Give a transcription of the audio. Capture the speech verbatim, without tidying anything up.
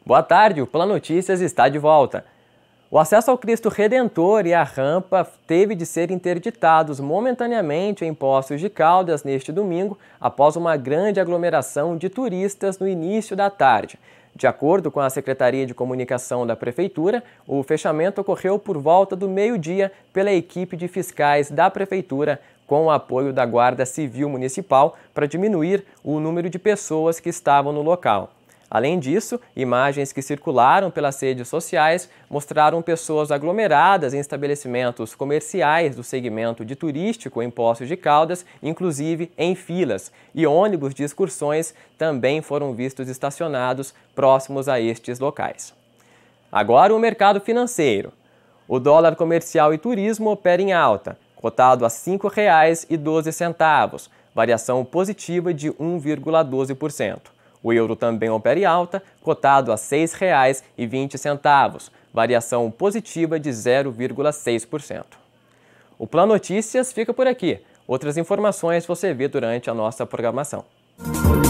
Boa tarde, o Plano Notícias está de volta. O acesso ao Cristo Redentor e a rampa teve de ser interditados momentaneamente em Poços de Caldas neste domingo, após uma grande aglomeração de turistas no início da tarde. De acordo com a Secretaria de Comunicação da Prefeitura, o fechamento ocorreu por volta do meio-dia pela equipe de fiscais da Prefeitura, com o apoio da Guarda Civil Municipal, para diminuir o número de pessoas que estavam no local. Além disso, imagens que circularam pelas redes sociais mostraram pessoas aglomeradas em estabelecimentos comerciais do segmento de turístico em Poços de Caldas, inclusive em filas, e ônibus de excursões também foram vistos estacionados próximos a estes locais. Agora o mercado financeiro. O dólar comercial e turismo opera em alta, cotado a cinco reais e doze centavos, variação positiva de um vírgula doze por cento. O euro também opera em alta, cotado a seis reais e vinte centavos, variação positiva de zero vírgula seis por cento. O Plano Notícias fica por aqui. Outras informações você vê durante a nossa programação.